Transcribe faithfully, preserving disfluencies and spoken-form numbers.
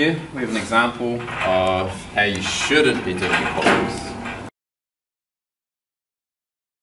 here we have an example of how you shouldn't be doing polls.